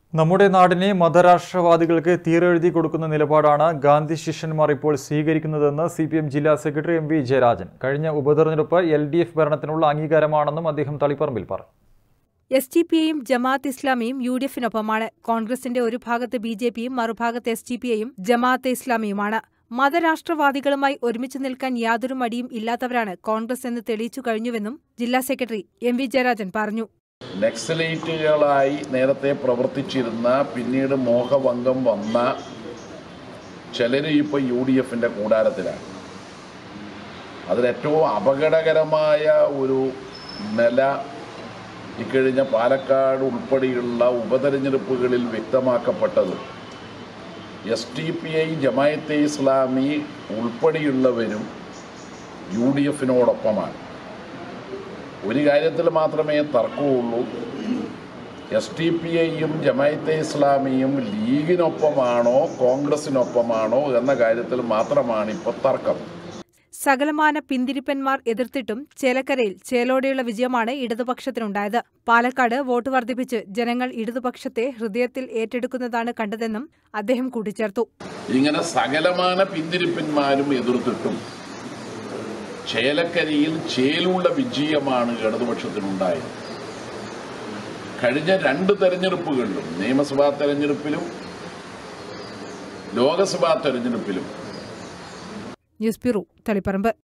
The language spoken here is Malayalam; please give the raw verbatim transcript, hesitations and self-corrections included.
നമ്മുടെ നാടിനെ മതരാഷ്ട്രവാദികൾക്ക് തീരെഴുതി കൊടുക്കുന്ന നിലപാടാണ് ഗാന്ധി ശിഷ്യന്മാർ ഇപ്പോൾ സ്വീകരിക്കുന്നതെന്ന് സി പി എം ജില്ലാ സെക്രട്ടറി എം വി ജയരാജൻ. കഴിഞ്ഞ ഉപതെരഞ്ഞെടുപ്പ് എൽ ഡി എഫ് ഭരണത്തിനുള്ള അംഗീകാരമാണെന്നും അദ്ദേഹം തളിപ്പറമ്പിൽ പറഞ്ഞു. എസ് ഡി പി ഐയും ജമാഅത്ത് ഇസ്ലാമിയും യു ഡി എഫിനൊപ്പമാണ്. കോൺഗ്രസിന്റെ ഒരു ഭാഗത്ത് ബി ജെ പിയും മറുഭാഗത്ത് എസ് ഡി പി ഐയും ജമാഅത്തെ ഇസ്ലാമിയുമാണ്. മതരാഷ്ട്രവാദികളുമായി ഒരുമിച്ച് നിൽക്കാൻ യാതൊരു മടിയും ഇല്ലാത്തവരാണ് കോൺഗ്രസ് എന്ന് തെളിയിച്ചു കഴിഞ്ഞുവെന്നും ജില്ലാ സെക്രട്ടറി എം വി ജയരാജൻ പറഞ്ഞു. നക്സലൈറ്റുകളായി നേരത്തെ പ്രവർത്തിച്ചിരുന്ന, പിന്നീട് മോഹഭംഗം വന്ന ചിലര് ഇപ്പോൾ യു ഡി എഫിൻ്റെ കൂടാരത്തിലാണ്. അതിലേറ്റവും അപകടകരമായ ഒരു നില ഇക്കഴിഞ്ഞ പാലക്കാട് ഉൾപ്പെടെയുള്ള ഉപതെരഞ്ഞെടുപ്പുകളിൽ വ്യക്തമാക്കപ്പെട്ടത് S D P I, Jamaat-e Islami ഉൾപ്പെടെയുള്ളവരും യു ഡി എഫിനോടൊപ്പമാണ്. ഒരു കാര്യത്തിൽ മാത്രമേ തർക്കമുള്ളൂ. എസ് ഡി പി ഐയും ജമാഅത്തെ ഇസ്ലാമിയും ലീഗിനൊപ്പമാണോ കോൺഗ്രസിനൊപ്പമാണോ എന്ന കാര്യത്തിൽ മാത്രമാണ് ഇപ്പോൾ തർക്കം. സകലമാന പിന്തിരിപ്പന്മാർ എതിർത്തിട്ടും ചേലക്കരയിൽ ചേലോടെയുള്ള വിജയമാണ് ഇടതുപക്ഷത്തിനുണ്ടായത്. പാലക്കാട് വോട്ട് വർദ്ധിപ്പിച്ച് ജനങ്ങൾ ഇടതുപക്ഷത്തെ ഹൃദയത്തിൽ ഏറ്റെടുക്കുന്നതാണ് കണ്ടതെന്നും അദ്ദേഹം കൂട്ടിച്ചേർത്തു. ഇങ്ങനെ സകലമാന പിന്തിരിപ്പന്മാരും എതിർത്തിട്ടും ചേലക്കരയിൽ ചേലുള്ള വിജയമാണ് ഇടതുപക്ഷത്തിനുണ്ടായത്. കഴിഞ്ഞ രണ്ട് തെരഞ്ഞെടുപ്പുകളിലും, നിയമസഭാ തെരഞ്ഞെടുപ്പിലും ലോക്സഭാ തെരഞ്ഞെടുപ്പിലും. News bureau, Taliparamba.